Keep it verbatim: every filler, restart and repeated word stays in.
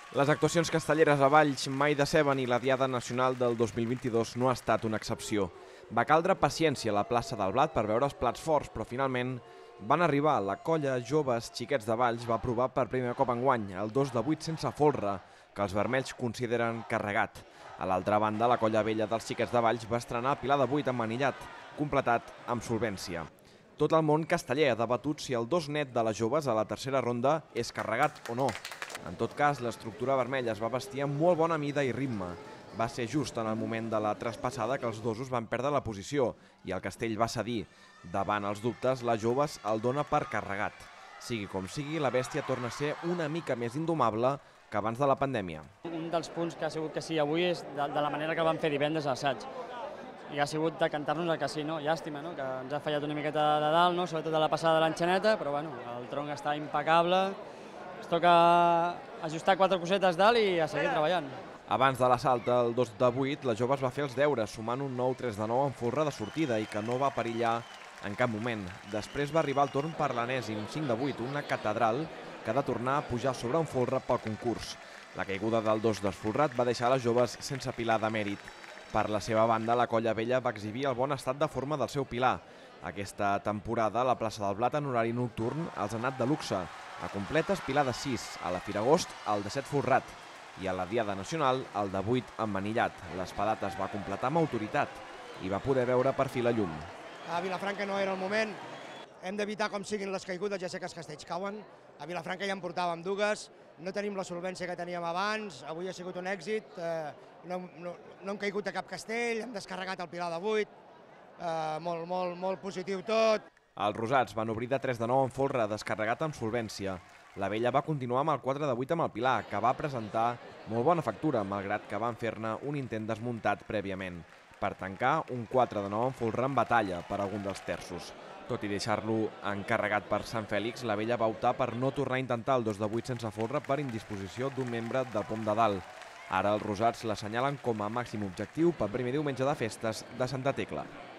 Les actuacions castelleres a Valls mai deceben i la Diada Nacional del dos mil vint-i-dos no ha estat una excepció. Va caldre paciència a la plaça del Blat per veure els plats forts, però finalment van arribar. La colla Joves Xiquets de Valls va provar per primer cop enguany el dos de vuit sense folre, que els vermells consideren carregat. A l'altra banda, la colla vella dels Xiquets de Valls va estrenar el pilar de vuit emmanillat, completat amb solvència. Tot el món casteller ha debatut si el dos net de les joves a la tercera ronda és carregat o no. En tot cas, l'estructura vermella es va vestir amb molt bona mida i ritme. Va ser just en el moment de la traspassada que els dosos van perdre la posició i el castell va cedir. Davant els dubtes, les joves el dona per carregat. Sigui com sigui, la bèstia torna a ser una mica més indomable que abans de la pandèmia. Un dels punts que ha sigut que sí avui és de, de la manera que el van fer divendres a l'assaig. I ha sigut de cantar-nos el que sí, no? Llàstima, no? Que ens ha fallat una miqueta de dalt, no? Sobretot de la passada de l'enxaneta, però bueno, el tronc està impecable. Ens toca ajustar quatre cosetes dalt i a seguir treballant. Abans de l'assalt el dos de vuit, la jove es va fer els deures, sumant un nou tres de nou amb folre de sortida i que no va perillar en cap moment. Després va arribar el torn per l'enèsim cinc de vuit, una catedral que ha de tornar a pujar sobre un folre pel concurs. La caiguda del dos desfolrat va deixar les joves sense pilar de mèrit. Per la seva banda, la colla vella va exhibir el bon estat de forma del seu pilar. Aquesta temporada, la plaça del Blat en horari nocturn els ha anat de luxe. A completes, pilar de sis, a la Firagost, el de set folrat, i a la Diada Nacional, el de vuit emmanillat. L'espadata es va completar amb autoritat i va poder veure per fi la llum. A Vilafranca no era el moment, hem d'evitar com siguin les caigudes, ja sé que els castells cauen. A Vilafranca ja en portàvem dues, no tenim la solvència que teníem abans, avui ha sigut un èxit, eh, no, no, no hem caigut a cap castell, hem descarregat el pilar de vuit, eh, molt, molt, molt positiu tot. Els rosats van obrir de tres de nou en folre, descarregat amb solvència. La vella va continuar amb el quatre de vuit amb el pilar, que va presentar molt bona factura, malgrat que van fer-ne un intent desmuntat prèviament. Per tancar, un quatre de nou en folre en batalla per algun dels terços. Tot i deixar-lo encarregat per Sant Fèlix, la vella va optar per no tornar a intentar el dos de vuit sense folre per indisposició d'un membre del pom de dalt. Ara els rosats l'assenyalen com a màxim objectiu pel primer diumenge de festes de Santa Tecla.